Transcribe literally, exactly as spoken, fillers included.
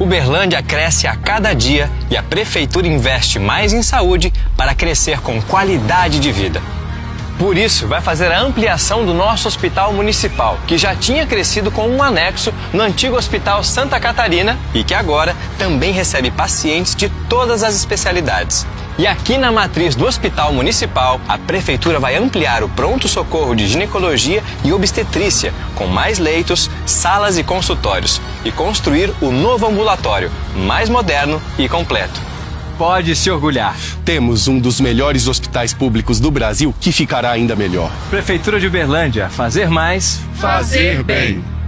Uberlândia cresce a cada dia e a Prefeitura investe mais em saúde para crescer com qualidade de vida. Por isso, vai fazer a ampliação do nosso hospital municipal, que já tinha crescido com um anexo no antigo Hospital Santa Catarina e que agora também recebe pacientes de todas as especialidades. E aqui na matriz do Hospital Municipal, a Prefeitura vai ampliar o pronto-socorro de ginecologia e obstetrícia, com mais leitos, salas e consultórios, e construir o novo ambulatório, mais moderno e completo. Pode se orgulhar. Temos um dos melhores hospitais públicos do Brasil que ficará ainda melhor. Prefeitura de Uberlândia, fazer mais, fazer bem.